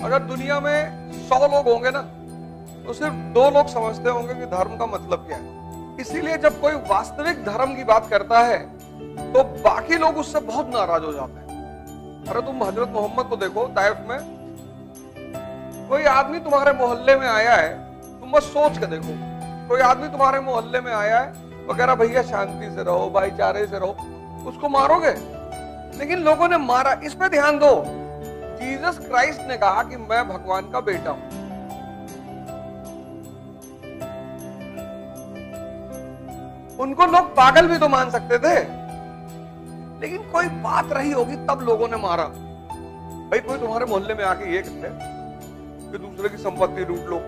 अगर दुनिया में 100 लोग होंगे ना, तो सिर्फ 2 लोग समझते होंगे कि धर्म का मतलब क्या है। इसीलिए जब कोई वास्तविक धर्म की बात करता है तो बाकी लोग उससे बहुत नाराज हो जाते हैं। अरे तुम हजरत मोहम्मद को देखो, ताइफ में कोई आदमी तुम्हारे मोहल्ले में आया है, तुम बस सोच के देखो, कोई आदमी तुम्हारे मोहल्ले में आया है वगैरह, भैया शांति से रहो, भाईचारे से रहो, उसको मारोगे? लेकिन लोगों ने मारा। इस पे ध्यान दो, जीसस क्राइस्ट ने कहा कि मैं भगवान का बेटा हूं। उनको लोग पागल भी तो मान सकते थे, लेकिन कोई बात रही होगी तब लोगों ने मारा। भाई कोई तुम्हारे मोहल्ले में आके ये कहते कि दूसरे की संपत्ति लूट लो,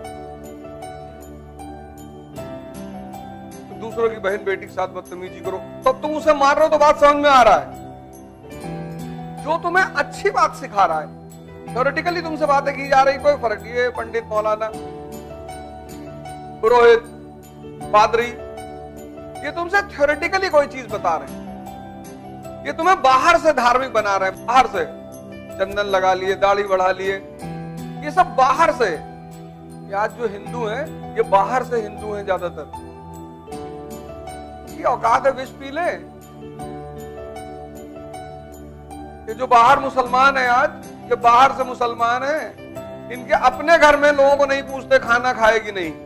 दूसरों की बहन बेटी के साथ बदतमीजी करो, तब तुम उसे मार रहे हो, तो बात समझ में आ रहा है। जो तुम्हें अच्छी बात सिखा रहा है, थ्योरेटिकली तुमसे बातें की जा रही, कोई फर्क नहीं है, पंडित, मौलाना, पुरोहित, पादरी, ये तुमसे थ्योरेटिकली कोई चीज बता रहे हैं, ये तुम्हें बाहर से धार्मिक बना रहे हैं, बाहर से चंदन लगा लिए, दाढ़ी बढ़ा लिए, ये सब बाहर से। ये आज जो हिंदू हैं, ये बाहर से हिंदू हैं ज्यादातर। ये औकात है विष पी ले। ये जो बाहर मुसलमान है आज, ये बाहर से मुसलमान है, इनके अपने घर में लोगों को नहीं पूछते खाना खाए कि नहीं।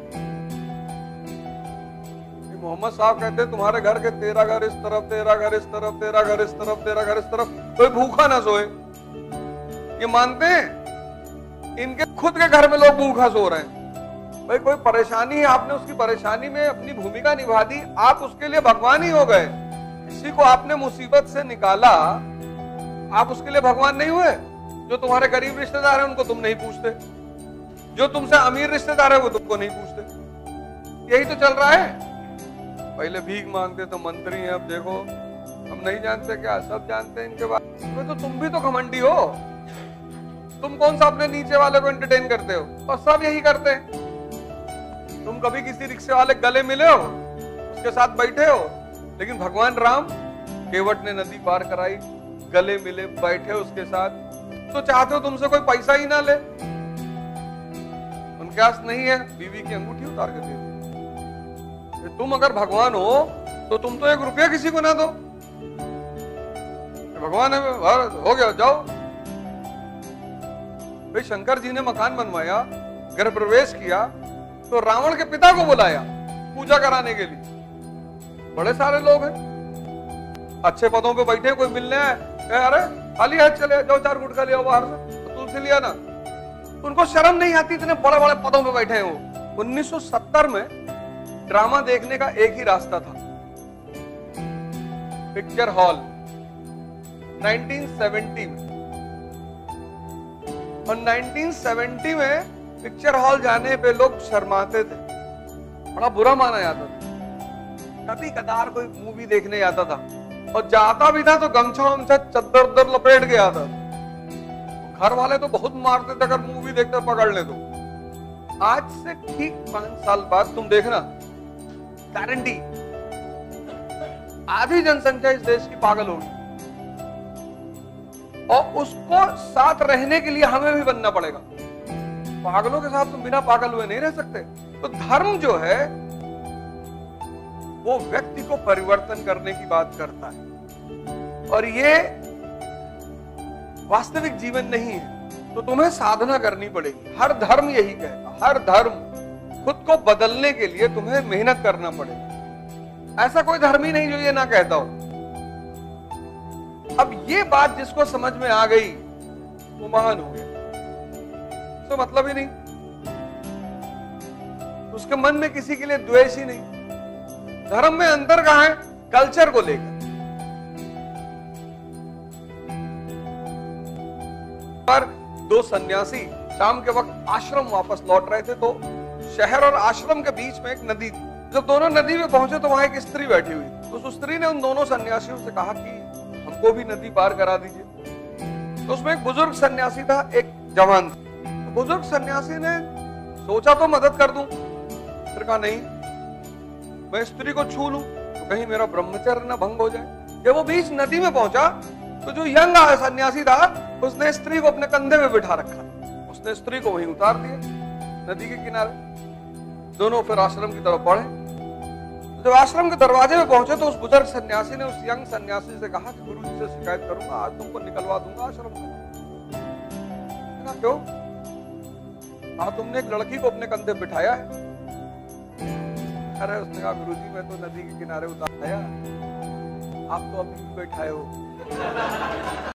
मोहम्मद साहब कहते तुम्हारे घर के 13 घर इस तरफ, 13 घर इस तरफ, 13 घर इस तरफ, 13 घर इस तरफ, कोई भूखा ना सोए। ये मानते हैं इनके खुद के घर में लोग भूखा सो रहे हैं। भाई कोई परेशानी है, आपने उसकी परेशानी में अपनी भूमिका निभा दी, आप उसके लिए भगवान ही हो गए। किसी को आपने मुसीबत से निकाला, आप उसके लिए भगवान नहीं हुए। जो तुम्हारे गरीब रिश्तेदार हैं उनको तुम नहीं पूछते, जो तुमसे अमीर रिश्तेदार है वो तुमको नहीं पूछते। यही तो चल रहा है। पहले भीख मांगते तो मंत्री हैं, अब देखो हम नहीं जानते क्या, सब जानते हैं इनके बारे में। तो तुम भी तो घमंडी हो, तुम कौन सा अपने नीचे वाले को एंटरटेन करते हो, और सब यही करते हैं। तुम कभी किसी रिक्शे वाले गले मिले हो, उसके साथ बैठे हो, लेकिन भगवान राम केवट ने नदी पार कराई, गले मिले, बैठे उसके साथ, तो चाहते हो तुमसे कोई पैसा ही ना ले। उनके पास नहीं है, बीवी की अंगूठी उतार के दे दो। तुम अगर भगवान हो तो तुम तो 1 रुपया किसी को ना दो। भगवान है, हो गया, जाओ। भाई शंकर जी ने मकान बनवाया, गृह प्रवेश किया, तो रावण के पिता को बुलाया पूजा कराने के लिए। बड़े सारे लोग हैं, अच्छे पदों पे बैठे, कोई मिलने आए, अरे खाली हाथ चले जाओ, 4 गुटखा ले आओ बाहर से, तो तुलसी लिया ना। उनको शर्म नहीं आती, इतने बड़े बड़े पदों पे बैठे हैं वो। 1970 में ड्रामा देखने का एक ही रास्ता था, पिक्चर हॉल। 1970 में, और 1970 में पिक्चर हॉल जाने पे लोग शर्माते थे, बड़ा बुरा माना जाता था। कभी कदार कोई मूवी देखने जाता था, और जाता भी था तो गमछा वमछा चद्दर उद्दर लपेट के आता। घर वाले तो बहुत मारते थे अगर मूवी देखते पकड़ ले तो। आज से ठीक 5 साल बाद तुम देखना, गारंटी आधी जनसंख्या इस देश की पागल होगी, और उसको साथ रहने के लिए हमें भी बनना पड़ेगा। पागलों के साथ तुम बिना पागल हुए नहीं रह सकते। तो धर्म जो है वो व्यक्ति को परिवर्तन करने की बात करता है, और ये वास्तविक जीवन नहीं है। तो तुम्हें साधना करनी पड़ेगी। हर धर्म यही कहता, हर धर्म खुद को बदलने के लिए तुम्हें मेहनत करना पड़ेगा। ऐसा कोई धर्म ही नहीं जो ये ना कहता हो। अब ये बात जिसको समझ में आ गई वो महान हो गया, तो मतलब ही नहीं, उसके मन में किसी के लिए द्वेष ही नहीं। धर्म में अंतर कहां है? कल्चर को लेकर। पर 2 सन्यासी शाम के वक्त आश्रम वापस लौट रहे थे, तो शहर और आश्रम के बीच में एक नदी थी। जब दोनों नदी में पहुंचे तो वहां एक स्त्री बैठी हुई थी। तो उस स्त्री ने उन दोनों सन्यासियों से कहा कि हमको भी नदी पार करा दीजिए। तो उसमें एक बुजुर्ग सन्यासी था, एक जवान था। तो बुजुर्ग सन्यासी ने सोचा तो मदद कर दूं, फिर कहा नहीं, मैं स्त्री को छू लूं तो कहीं मेरा ब्रह्मचर्य न भंग हो जाए। जब वो बीच नदी में पहुंचा तो जो यंग सन्यासी था उसने स्त्री को अपने कंधे में बिठा रखा। उस उसने स्त्री को वहीं उतार दिया नदी के किनारे। दोनों फिर आश्रम की तरफ बढ़े। जब आश्रम के दरवाजे में पहुंचे तो उस बुजुर्ग सन्यासी ने उस यंग सन्यासी से कहा कि गुरु जी से शिकायत करूंगा, आज तुमको निकलवा दूंगा आश्रम से। क्यों? तुमने एक लड़की को अपने कंधे बिठाया है। अरे उसने कहा गुरु जी मैं तो नदी के किनारे उतार आया, आप तो अभी भी बैठाए हो।